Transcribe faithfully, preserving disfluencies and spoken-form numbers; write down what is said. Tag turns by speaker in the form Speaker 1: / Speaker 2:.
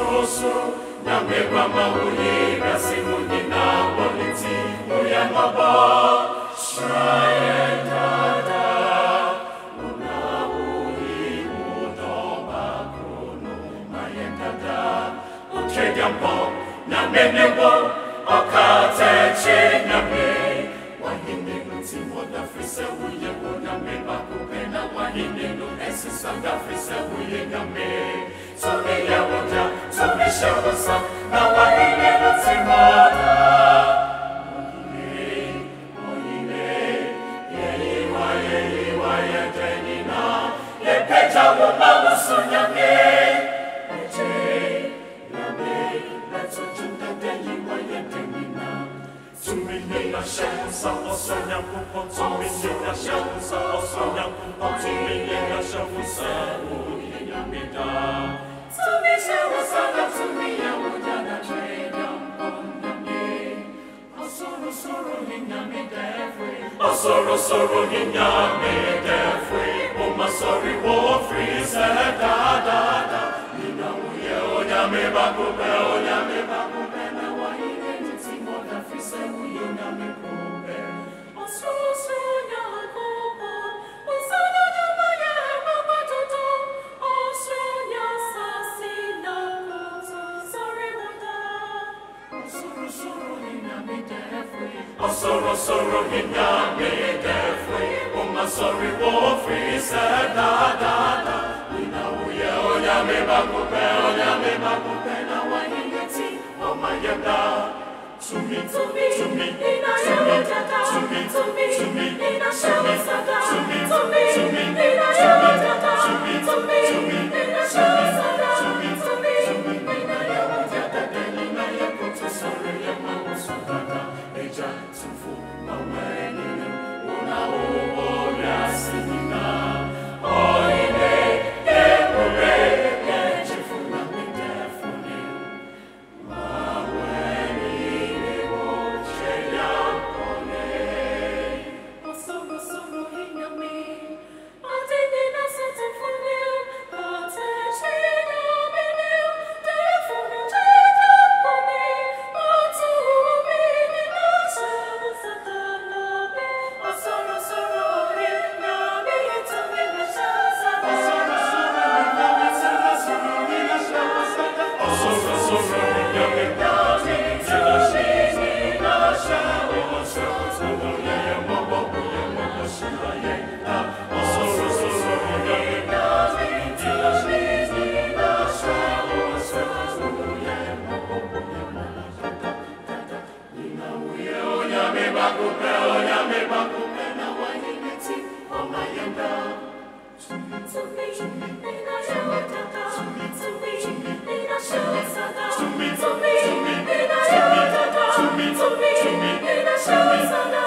Speaker 1: Ososo, Nameba Maui, Gasimuni Naboliti, Uyamaba, Shayendada, Unaui, Udoba, Kono, Mayendada, Ukegambo, Namenebo, Okate, Name, Wahine, Timoda, Frisa, Uyabo, Nameba, Kupena, Wahine, Esisanga, Frisa, Uyame. Tumi yawoja, tumi shawasa, na wahine nutimada. Ohine, ohine, yeyiwa, yeyiwa, yedenina, yepeja wuma usunyame. Eje, yame, leto junda deyiwa yedenina. Tumi nina shawasa, oso nyakupo, tumi nina shawasa, oso nyakupo, tumi nina shawasa, uye nyamida. Tumi shawasana, tumi yawudana, treyam pondame. Osoro soro hinyame defwe. Osoro soro hinyame defwe. Oma sorry wo free se da da da. Nina uye onyame bakupe, onyame bakupe na wahine nitimo da free se uye onyame kupe. Osoro soro nyakupo, osoro nyamaya mama toto. Osoro nyasasina koto, sorry wanda. Osoro soro hinyame defwe. Osoro soro hinyame defwe. Oma sorry wo free se da da da. Nina uye onyame bakupe, onyame bakupe na wahine ti omayenda. Tumi, tumi, tumi, nina yawatata. Tumi, tumi, tumi, nina shawasata. Tumi, tumi, tumi, nina yawatata. Tumi, tumi, tumi, nina shawasata. Tumi, tumi, tumi, nina yawatata. Nina yakutu sore yamawasutata. Eja tufu maweni, una uwo yasinina. Oine, yekure, yechifuna midefuni. Maweni. Osoro soro hinyame, atene na sete funil, ate hinyame, telefonu teta pone, atu mini na shawasata nabe. Osoro soro hinyame, etame na shawasata. Osoro soro hinyame, etame na shawasata. Osoro soro hinyame, etame na shawasata. To me, to me, to me, to me, to me, to me, to me, to me, to me,